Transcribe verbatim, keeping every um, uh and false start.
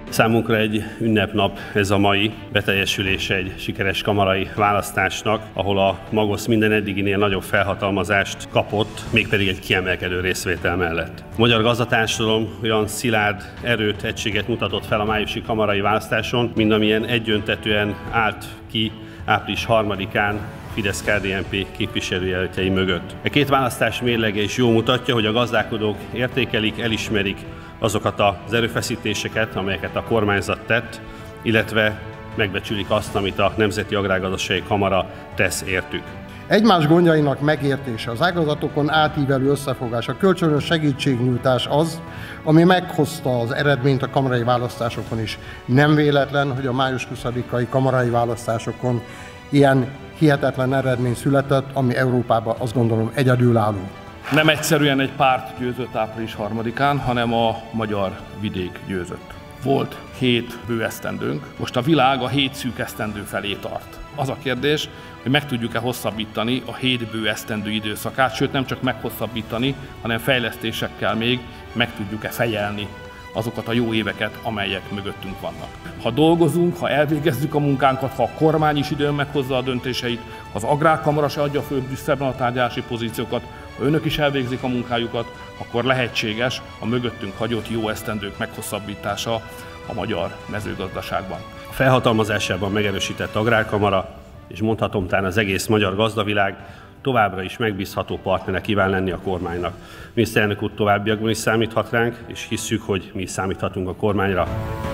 Számunkra egy ünnepnap ez a mai beteljesülése egy sikeres kamarai választásnak, ahol a Magosz minden eddiginél nagyobb felhatalmazást kapott, mégpedig egy kiemelkedő részvétel mellett. A magyar gazdatársadalom olyan szilárd erőt, egységet mutatott fel a májusi kamarai választáson, mint amilyen egyöntetűen állt ki április harmadikán Fidesz-ká dé en pé képviselőjelöltjei mögött. A két választás mérlege is jól mutatja, hogy a gazdálkodók értékelik, elismerik azokat az erőfeszítéseket, amelyeket a kormányzat tett, illetve megbecsülik azt, amit a Nemzeti Agrárgazdasági Kamara tesz értük. Egymás gondjainak megértése, az ágazatokon átívelő összefogás, a kölcsönös segítségnyújtás az, ami meghozta az eredményt a kamarai választásokon is. Nem véletlen, hogy a május huszadikai kamarai választásokon ilyen hihetetlen eredmény született, ami Európában azt gondolom egyedülálló. Nem egyszerűen egy párt győzött április harmadikán, hanem a magyar vidék győzött. Volt hét bő esztendőnk, most a világ a hét szűk esztendő felé tart. Az a kérdés, hogy meg tudjuk-e hosszabbítani a hét bő esztendő időszakát, sőt nem csak meghosszabbítani, hanem fejlesztésekkel még meg tudjuk-e fejelni azokat a jó éveket, amelyek mögöttünk vannak. Ha dolgozunk, ha elvégezzük a munkánkat, ha a kormány is időn meghozza a döntéseit, ha az Agrárkamara se adja föl Brüsszelben a tárgyalási pozíciókat, ha önök is elvégzik a munkájukat, akkor lehetséges a mögöttünk hagyott jó esztendők meghosszabbítása a magyar mezőgazdaságban. A felhatalmazásában megerősített Agrárkamara, és mondhatom talán az egész magyar gazdavilág továbbra is megbízható partnere kíván lenni a kormánynak. Miniszterelnök úr továbbiakban is számíthat ránk, és hisszük, hogy mi is számíthatunk a kormányra.